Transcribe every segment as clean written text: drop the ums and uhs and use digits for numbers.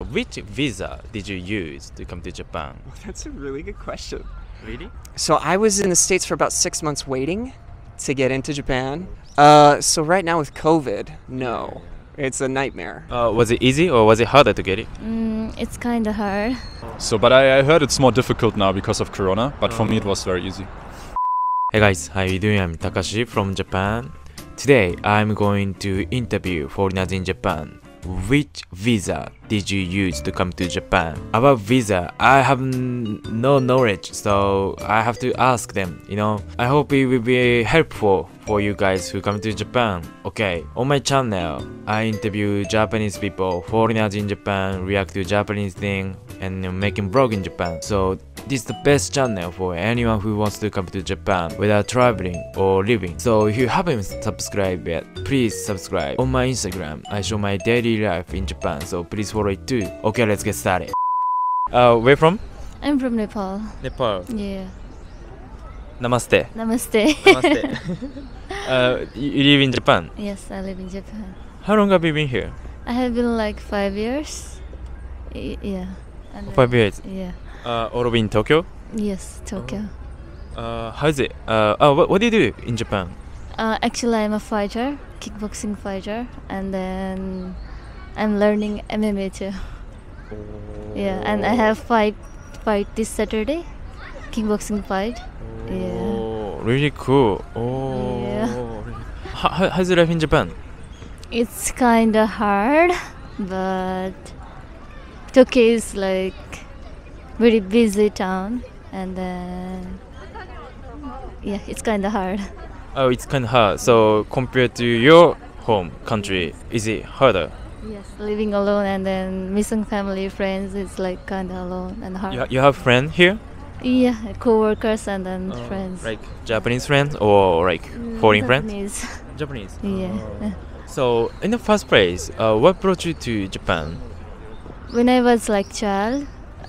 which visa did you use to come to Japan? That's a really good question. Really? So I was in the States for about 6 months waiting to get into Japan. So right now with COVID, no. It's a nightmare. Was it easy or was it harder to get it? It's kind of hard. But I heard it's more difficult now because of Corona, but for me it was very easy. Hey guys, how you doing? I'm Takashi from Japan. Today I'm going to interview foreigners in Japan. Which visa did you use to come to Japan? About visa, I have no knowledge, so I have to ask them, I hope it will be helpful for you guys who come to Japan. Okay, on my channel, I interview Japanese people, foreigners in Japan, react to Japanese thing, and making vlog in Japan. So this is the best channel for anyone who wants to come to Japan without traveling or living. So if you haven't subscribed yet, please subscribe. On my Instagram, I show my daily life in Japan, so please follow it too. Okay, let's get started. Where from? I'm from Nepal. Nepal. Yeah. Namaste. Namaste. Namaste. You live in Japan? Yes, I live in Japan. How long have you been here? I have been like 5 years. Yeah. And 5 years. Yeah. All of in Tokyo? Yes, Tokyo. How is it? What do you do in Japan? Actually, I'm a fighter, kickboxing fighter, and then I'm learning MMA too. Yeah, and I have fight this Saturday, kickboxing fight. Yeah. Oh, really cool. Oh. Yeah. How's life in Japan? It's kind of hard, but Tokyo is like very busy town, and then yeah, it's kind of hard. Oh, it's kind of hard. So compared to your home country, is it harder? Yes, living alone and then missing family, friends, it's like kind of alone and hard. You have friends here? Yeah, co-workers and then friends. Like Japanese friends or like foreign friends? Japanese. Japanese. Yeah. So in the first place, what brought you to Japan? When I was like child,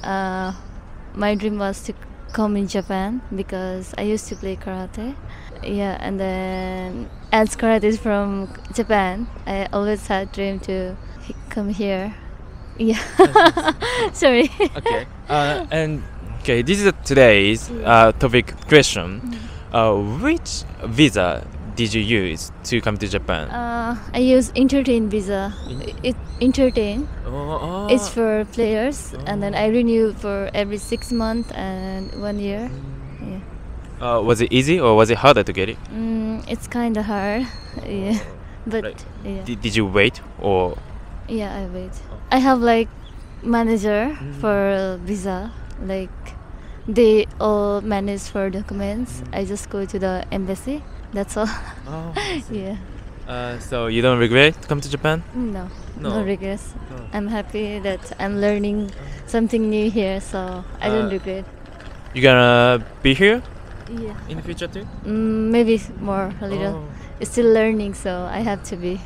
my dream was to come in Japan because I used to play karate. Yeah, and then as karate is from Japan, I always had dream to come here. Yeah. Sorry. Okay. Okay, this is today's topic question. Which visa did you use to come to Japan? I use entertain visa. Entertain. It's for players, and then I renew for every 6 months and 1 year. Yeah. Was it easy or was it harder to get it? It's kind of hard. Yeah. But Right. yeah. Did you wait or? Yeah, I wait. I have like manager for visa. Like they all manage for documents. I just go to the embassy. That's all. Oh, Yeah. So you don't regret to come to Japan? No. No. No regrets. No. I'm happy that I'm learning something new here, so I don't regret. You gonna be here Yeah. in the future too? Maybe more a little. It's still learning, so I have to be.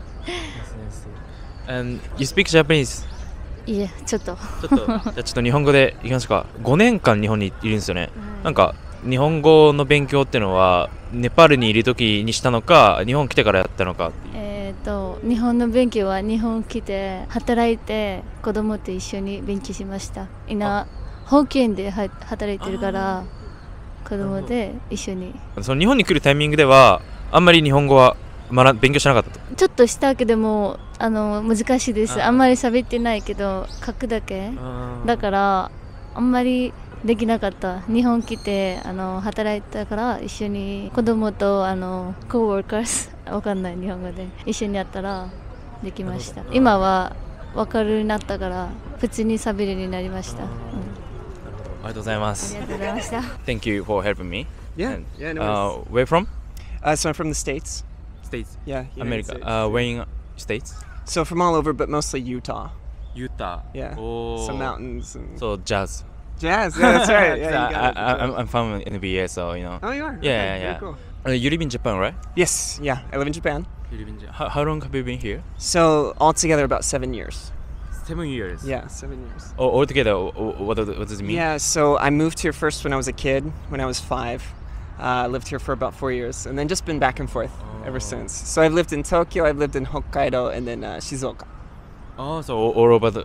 And you speak Japanese? Yeah, ちょっと。 ちょっとじゃあちょっと日本語でいきますか。5年間日本にいるんですよね。なんか日本語の勉強っていうのはネパールにいる時にしたのか、日本来てからやったのか。 日本の勉強は日本来て働いて子供と一緒に勉強しました。今保育園で働いてるから子供で一緒に。 その日本に来るタイミングではあんまり日本語は勉強しなかったと。 ちょっとしたけども難しいです。あんまり喋ってないけど書くだけだからあんまりできなかった。日本来て働いたから一緒に子供とcoworkers わかんない日本語で一緒にやったらできました。今はわかるようになったから普通に喋れるようになりました。 ありがとうございまあす。 りがとうございました。 Thank you for helping me. Yeah, And, yeah, no where from? So I'm from the States. States. Yeah, United America. States. Where in States? So from all over, but mostly Utah. Utah. Yeah. Oh. Some mountains and So jazz. jazz. Yeah, that's right. Yeah, you got it. I'm from NBA, so you know. Oh, you are? Yeah, Okay, yeah. very cool. You live in Japan, right? Yes, yeah. I live in Japan. You live in Japan. How long have you been here? So altogether about 7 years. 7 years. Yeah, 7 years. Oh, altogether, what does it mean? Yeah, so I moved here first when I was a kid, when I was 5. Lived here for about 4 years, and then just been back and forth ever since. So I've lived in Tokyo, I've lived in Hokkaido, and then Shizuoka. Oh, so all over the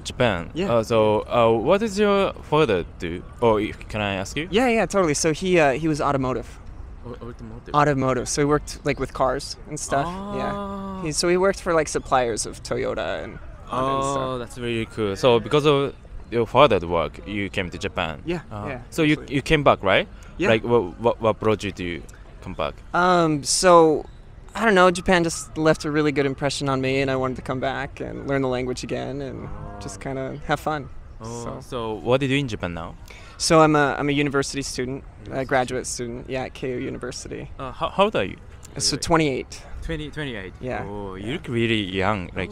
Japan. Yeah. What does your father do? Or can I ask you? Yeah, totally. So he was automotive. Automotive. So he worked like with cars and stuff. Yeah. He worked for like suppliers of Toyota and Honda and stuff. That's really cool. So because of your father's work, you came to Japan. Yeah. So you came back, right? Yeah. Like what brought you to come back? So I don't know. Japan just left a really good impression on me, and I wanted to come back and learn the language again and just kind of have fun. So what do you do in Japan now? So I'm a university student, a graduate student. Yeah, at KU University. How old are you? So 28. 28. Yeah. Oh, you look really young. Like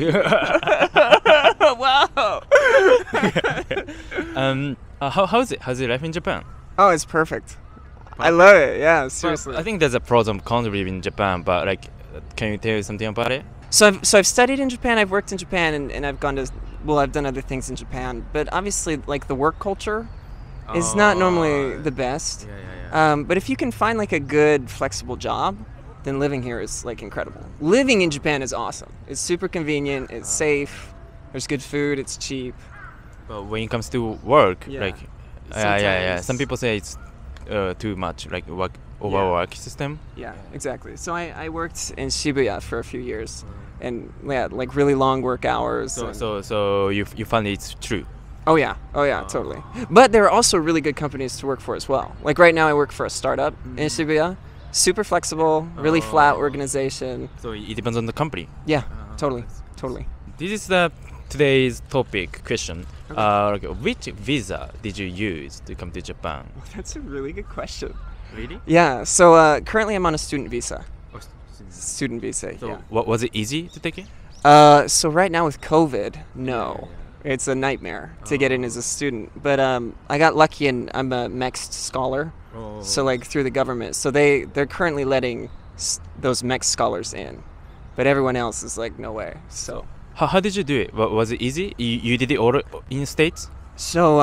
Wow. How's it? How's your life in Japan? Oh, it's perfect. I love it. Yeah, seriously. I think there's a pros and cons living in Japan, but like, can you tell something about it? So I've studied in Japan. I've worked in Japan, and I've gone to I've done other things in Japan. But obviously, like the work culture is not normally the best. Yeah. But if you can find like a good flexible job, then living here is like incredible. Living in Japan is awesome. It's super convenient. It's safe. There's good food. It's cheap. But when it comes to work, Yeah. like, Sometimes- some people say it's too much, like overwork system. Yeah, exactly. So I worked in Shibuya for a few years, and yeah, like really long work hours. So and- so you find it's true. Oh yeah, totally. But there are also really good companies to work for as well. Like right now, I work for a startup in Shibuya. Super flexible, really flat organization. So it depends on the company. Yeah, totally. This is the today's topic question. Which visa did you use to come to Japan? That's a really good question. Really? Yeah. So currently, I'm on a student visa. Student visa. So Yeah. what was it easy to take it? So right now with COVID, no. It's a nightmare to get in as a student. But I got lucky and I'm a MEXT scholar. So like through the government. So they're currently letting those MEXT scholars in. But everyone else is like, no way. So How did you do it? Was it easy? You did it all in the States? so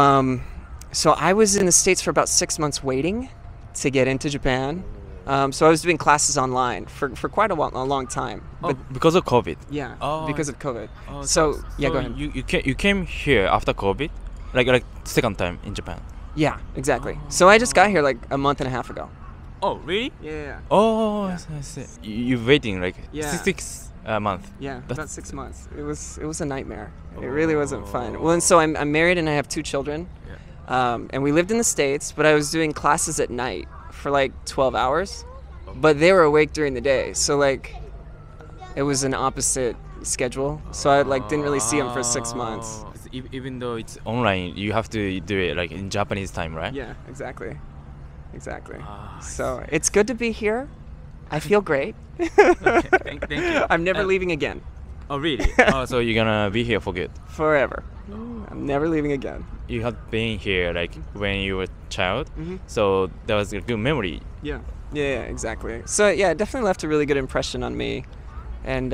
I was in the States for about 6 months waiting to get into Japan. So I was doing classes online for quite a long time. But Because of COVID. yeah, Oh, because of COVID. Oh, So yeah, go ahead. You came here after COVID, like second time in Japan. Yeah, exactly. So I just got here like a month and a half ago. Oh really? Yeah. Oh, I see. You're waiting like Yeah. 6 months. Yeah, That's- about 6 months. It was a nightmare. It really wasn't fun. Well, and so I'm married and I have 2 children. And we lived in the States, but I was doing classes at night for like 12 hours. But they were awake during the day. So like it was an opposite schedule. So I like didn't really see them for 6 months. Even though it's online, you have to do it like in Japanese time, right? Yeah, exactly. Exactly. Ah, I So it's good to be here. I feel great. Thank you. I'm never leaving again. Oh really? So you're gonna be here for good. Forever. I'm never leaving again. You had been here like when you were a child, Mhm. so that was a good memory. Yeah, exactly. So yeah, it definitely left a really good impression on me, and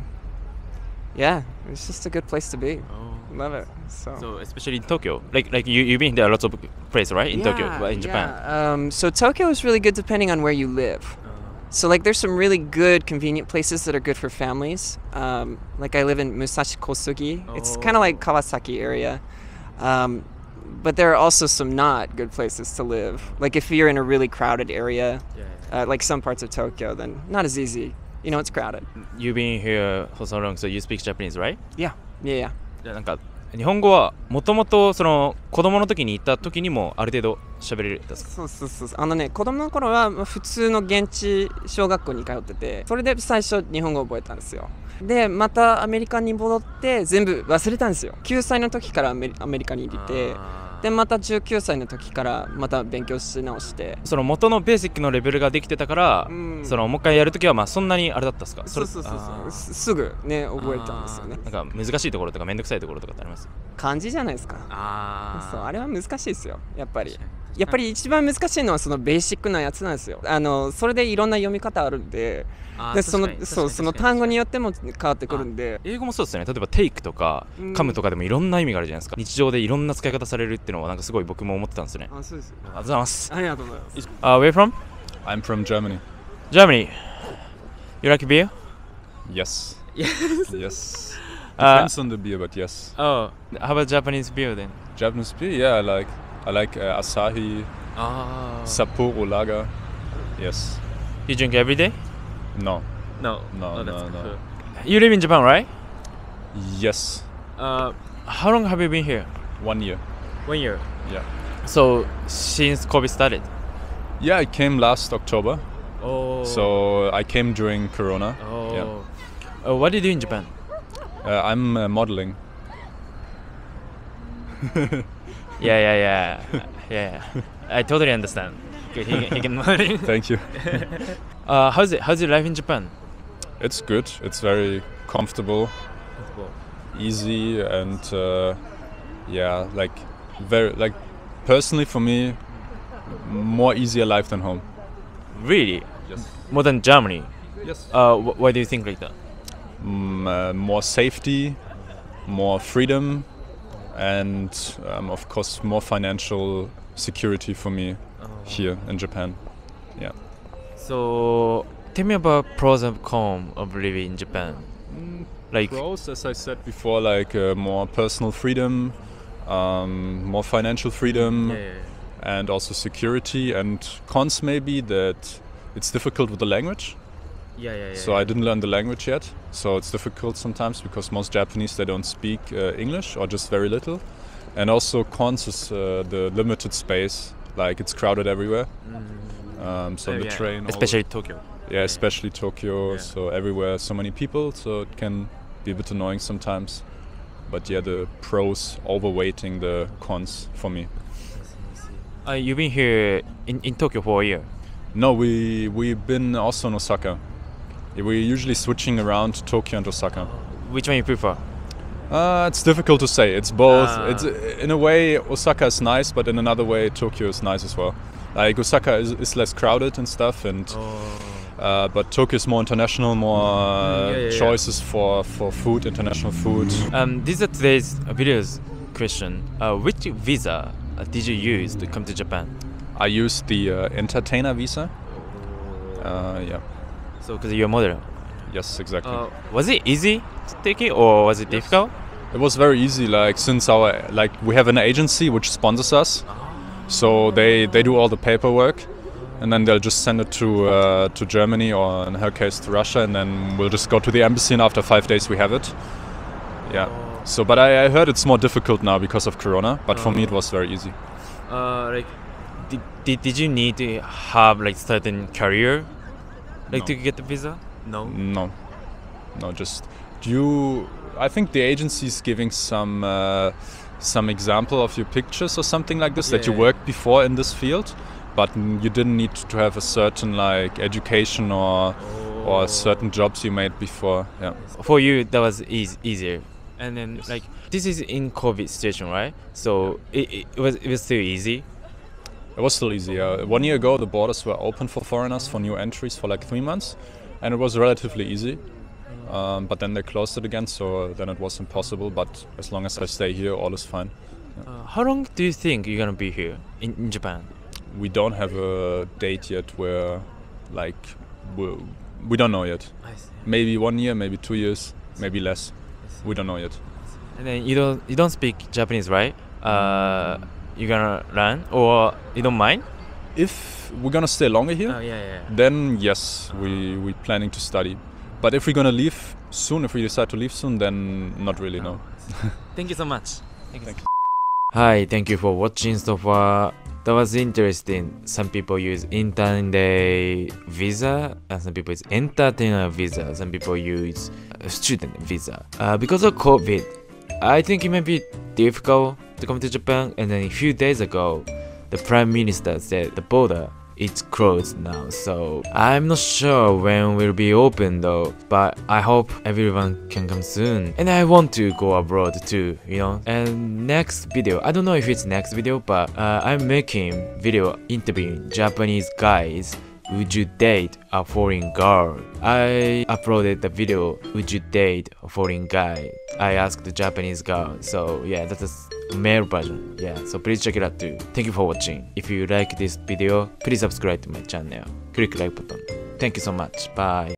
yeah, it's just a good place to be. Love it. So especially in Tokyo, like you've been there lots of places, right? In Tokyo, but in Japan. Yeah. So Tokyo is really good depending on where you live. So like there's some really good convenient places that are good for families. Like I live in Musashi Kosugi. It's kind of like Kawasaki area. But there are also some not good places to live. Like if you're in a really crowded area, like some parts of Tokyo, then not as easy. You know, it's crowded. You've been here for so long, so you speak Japanese, right? Yeah. なんか日本語はもともとその子供の時に行った時にもある程度喋れるんですか？ そう。子供の頃は普通の現地小学校に通ってて、それで最初日本語を覚えたんですよ。で、またアメリカに戻って全部忘れたんですよ。9歳の時からアメリカにいて、でまた19歳の時からまた勉強し直して。 その元のベーシックのレベルができてたから、そのもう一回やるときはまあそんなにあれだったんですか？ そう。すぐね覚えたんですよね。 なんか難しいところとかめんどくさいところとかってあります？ 漢字じゃないですか。そうあれは難しいですよ。やっぱり一番難しいのはそのベーシックなやつなんですよ。それでいろんな読み方あるんで。でその単語によっても変わってくるんで、 英語もそうですよね。例えばテイクとかカムとかでもいろんな意味があるじゃないですか。日常でいろんな使い方されるっていうのはなんかすごい僕も思ってたんですよね。 そうです。 ありがとうございます。 ありがとうございます。 Where from? I'm from Germany. Germany. You like beer? Yes. Yes. Depends on the beer, but yes. Oh, how about Japanese beer then? Japanese beer, yeah, I like Asahi, Sapporo Lager. Yes. You drink every day? No. No. No, that's no, no. cool. You live in Japan, right? Yes. How long have you been here? 1 year. 1 year. Yeah. So since COVID started. Yeah, I came last October. Oh. So I came during Corona. Oh. Yeah. What do you do in Japan? I'm modeling. Yeah. I totally understand. He can model. Thank you. How's your life in Japan? It's good. It's very comfortable, easy, and yeah, like personally for me, more easier life than home. Really? Yes. More than Germany? Yes. Why do you think like that? More safety, more freedom, and of course more financial security for me here in Japan. Yeah. So tell me about pros and cons of living in Japan. Like pros, as I said before, like more personal freedom, more financial freedom, and also security. And cons maybe that it's difficult with the language. So I didn't learn the language yet, so it's difficult sometimes because most Japanese, they don't speak English or just very little. And also cons is the limited space, like it's crowded everywhere. So the train, especially Tokyo. Yeah, especially Tokyo. So everywhere, so many people, so it can be a bit annoying sometimes. But yeah, the pros overweighting the cons for me. You've been here in Tokyo for a year? No, we've been also in Osaka. We're usually switching around Tokyo and Osaka. Which one you prefer? It's difficult to say. It's both. It's in a way Osaka is nice, but in another way Tokyo is nice as well. Like Osaka is less crowded and stuff, and but Tokyo is more international, more choices for food, international food. This is today's video's question. Which visa did you use to come to Japan? I used the entertainer visa. Yeah. So, because you're a model. Yes, exactly. Was it easy to take it, or was it difficult? It was very easy. Like since we have an agency which sponsors us, so they do all the paperwork, and then they'll just send it to Germany, or in her case to Russia, and then we'll just go to the embassy, and after 5 days we have it. Yeah. So, but I heard it's more difficult now because of Corona. But for me it was very easy. Like, did you need to have like certain career? Like to get the visa? No. Just I think the agency is giving some example of your pictures or something like this that you worked before in this field, but you didn't need to have a certain like education or certain jobs you made before. Yeah. For you, that was easier. And then like this is in COVID situation, right? So it was still easy. It was still easy. 1 year ago, the borders were open for foreigners for new entries for like 3 months, and it was relatively easy. But then they closed it again, so then it was impossible. But as long as I stay here, all is fine. Yeah. How long do you think you're gonna be here in Japan? We don't have a date yet. Where, like, we don't know yet. Maybe 1 year, maybe 2 years, maybe less. We don't know yet. And then you don't speak Japanese, right? You're gonna learn, or you don't mind? If we're gonna stay longer here, then yes, we're planning to study. But if we're gonna leave soon, if we decide to leave soon, then not really, no. Thank you so much. Thank you. Hi, thank you for watching so far. That was interesting. Some people use intern day visa, and some people use entertainer visa. Some people use student visa. Because of COVID, I think it may be difficult to come to Japan. And then a few days ago, the Prime Minister said the border is closed now. So I'm not sure when will be open though, but I hope everyone can come soon. And I want to go abroad too, you know. And next video, I don't know if it's next video, but I'm making video interviewing Japanese guys. Would you date a foreign girl? I uploaded the video, would you date a foreign guy? I asked the Japanese girl, so yeah, that's a male version. Yeah, so please check it out too. Thank you for watching. If you like this video, please subscribe to my channel. Click like button. Thank you so much. Bye.